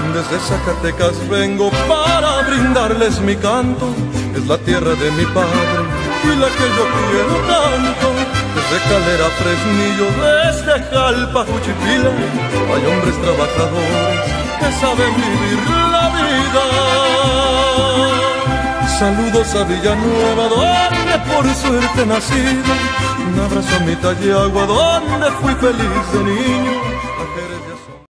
Desde Zacatecas vengo para brindarles mi canto. Es la tierra de mi padre y la que yo quiero tanto. Desde Calera, Fresnillo, desde Jalpa, Juchipila, hay hombres trabajadores que saben vivir la vida. Saludos a Villanueva, donde por suerte he nacido. Un abrazo a mi Tallagua, donde fui feliz de niño.